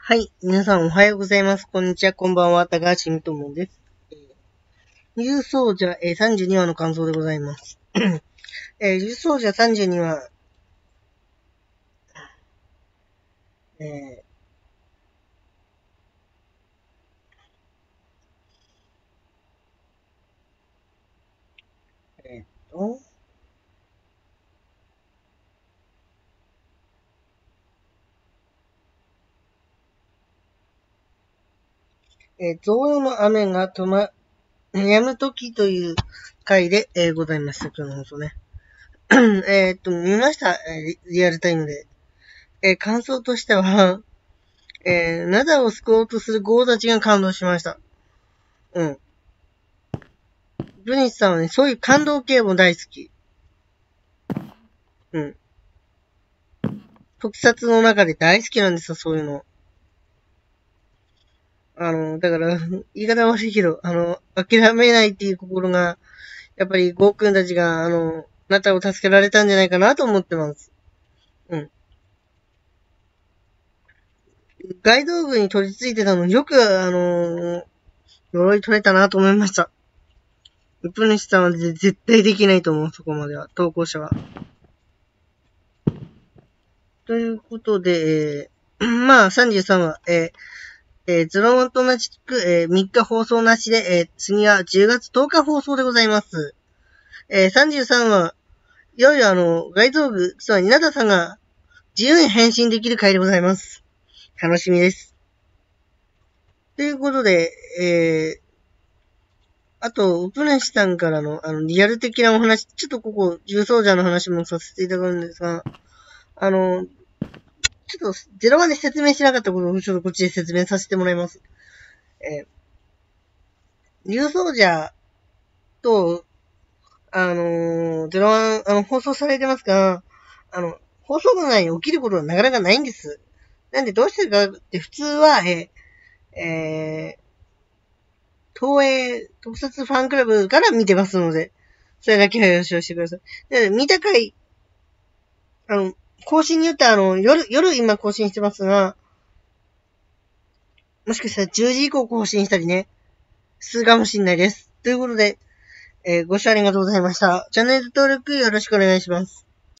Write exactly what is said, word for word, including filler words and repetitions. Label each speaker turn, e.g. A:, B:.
A: はい。皆さんおはようございます。こんにちは。こんばんは。高橋みともです。えー、勇壮者、えー、さんじゅうにわの感想でございます。えー、勇壮者さんじゅうにわ、えー、えーっと、えー、増量の雨が止ま、止む時という回で、えー、ございました。今日の放送ね。えーっと、見ました。えー、リアルタイムで。えー、感想としては、えー、ナダを救おうとするゴーたちが感動しました。うん。ブニスさんはね、そういう感動系も大好き。うん。特撮の中で大好きなんですよ、そういうの。あの、だから、言い方悪いけど、あの、諦めないっていう心が、やっぱり、ゴーくんたちが、あの、あなたを助けられたんじゃないかなと思ってます。うん。ガイド具に取り付いてたの、よく、あの、鎧取れたなと思いました。ウプ主さんは絶対できないと思う、そこまでは。投稿者は。ということで、えー、まあ、さんじゅうさんわ、えー、えー、ズロモンと同じく、えー、みっか放送なしで、えー、次はじゅうがつとおか放送でございます。えー、さんじゅうさんわ、いよいよあの、ガイド具、つまり、ナダさんが自由に変身できる回でございます。楽しみです。ということで、えー、あと、ウプネシさんからの、あの、リアル的なお話、ちょっとここ、重奏者の話もさせていただくんですが、あの、ちょっと、ゼロワンで説明しなかったことを、ちょっとこっちで説明させてもらいます。えー、重奏者と、あのー、ゼロワン、あの、放送されてますが、あの、放送の内に起きることはなかなかないんです。なんでどうしてるかって普通は、えー、えー、東映特撮ファンクラブから見てますので、それだけはよろしくしてください。で、見た回、あの、更新によってはあの、夜、夜今更新してますが、もしかしたらじゅうじ以降更新したりね、するかもしれないです。ということで、えー、ご視聴ありがとうございました。チャンネル登録よろしくお願いします。